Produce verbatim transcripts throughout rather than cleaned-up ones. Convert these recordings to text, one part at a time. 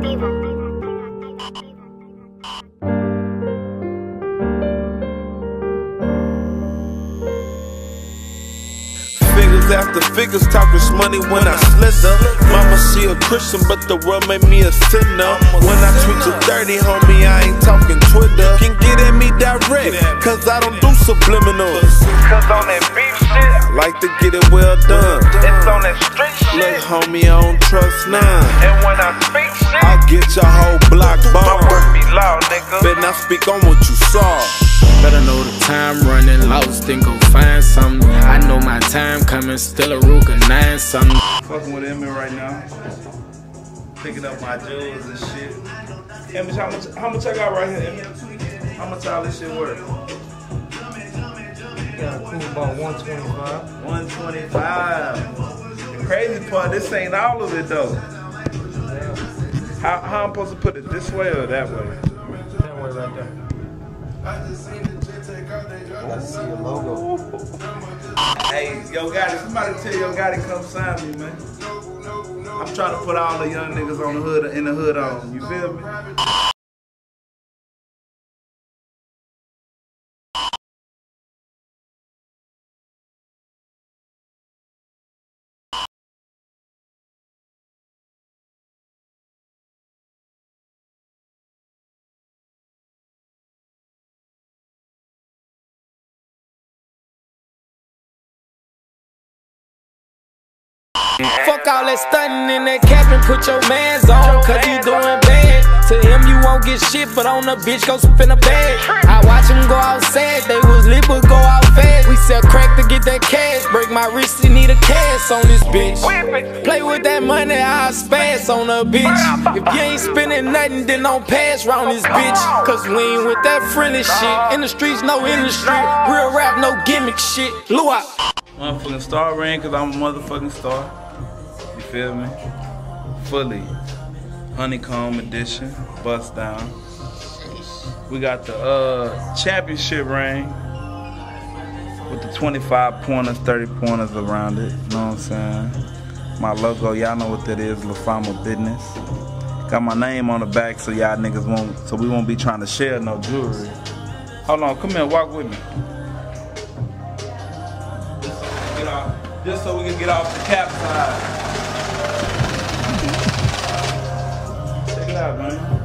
Figures after figures, talking money when I slither. Mama, she a Christian, but the world made me a sinner. When I tweet you dirty, homie, I ain't talking Twitter. Can get at me direct, cause I don't do subliminals. Cause on that beef shit, I like to get it well done. it's on that street shit. Look, homie, I don't trust none. And when I speak shit, I'll get your whole block my bomb. word be loud, nigga. Better not speak on what you saw. Better know the time running, lost and go find something. I know my time coming, still a Ruger nine something. Fucking with Emmett right now. Picking up my jewels and shit. Emmett, how much, how much I got right here, Emmett? How much all this shit worth? Got a cool about one twenty-five. one twenty-five. The crazy part, this ain't all of it though. How, how I'm supposed to put it, this way or that way? That way right there. I see your logo. Hey, yo, Gotti, somebody tell Yo Gotti come sign me, man. I'm trying to put all the young niggas on the hood, in the hood on. You feel me? Fuck all that stunting in that cap and put your mans on, cause he doing bad. To him you won't get shit, but on the bitch go spin a bag. I watch him go out sad, they was lit but go out fast. We sell crack to get that cash, break my wrist, you need a cast on this bitch. Play with that money, I'll spaz on a bitch. If you ain't spending nothing, then don't pass round this bitch. Cause we ain't with that friendly shit. In the streets, no industry. Real rap, no gimmick shit. Luau. Motherfucking star ring, cause I'm a motherfucking star. You feel me? Fully. Honeycomb edition. Bust down. We got the uh, championship ring with the twenty-five pointers, thirty pointers around it. You know what I'm saying? My logo, y'all know what that is, La Fama Business. Got my name on the back so y'all niggas won't, so we won't be trying to share no jewelry. Hold on, come here, walk with me. Get off, just so we can get off the cap side. Check it out, man.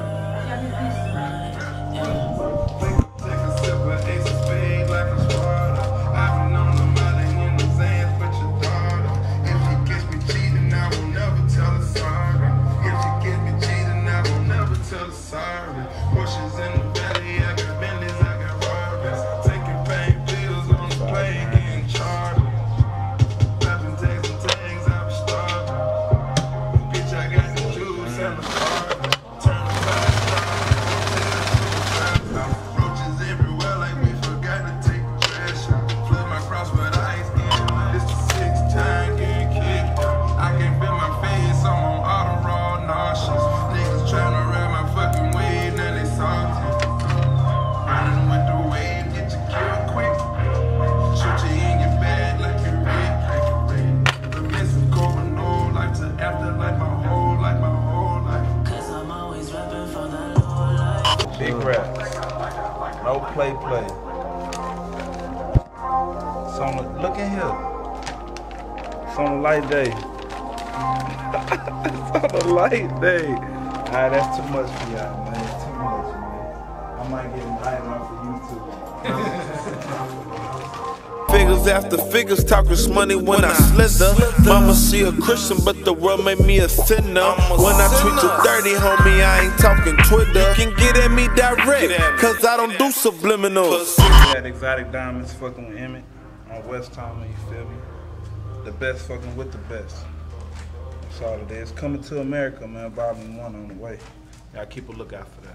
Big rap. No play play. It's on the, look in here. It's on a light day. It's on a light day. Alright, that's too much for y'all, man. It's too much, man. I might get invited off of YouTube. Figures after figures, talking money when I slither. Mama, she a Christian, but the world made me a sinner. When I tweet you dirty, homie, I ain't talking Twitter. Can get at me direct, cause I don't do subliminals. That exotic diamonds fucking with Emmett on West Tom, you feel me? The best fucking with the best. That's all it is. Coming to America, man. Volume one on the way. Y'all keep a lookout for that.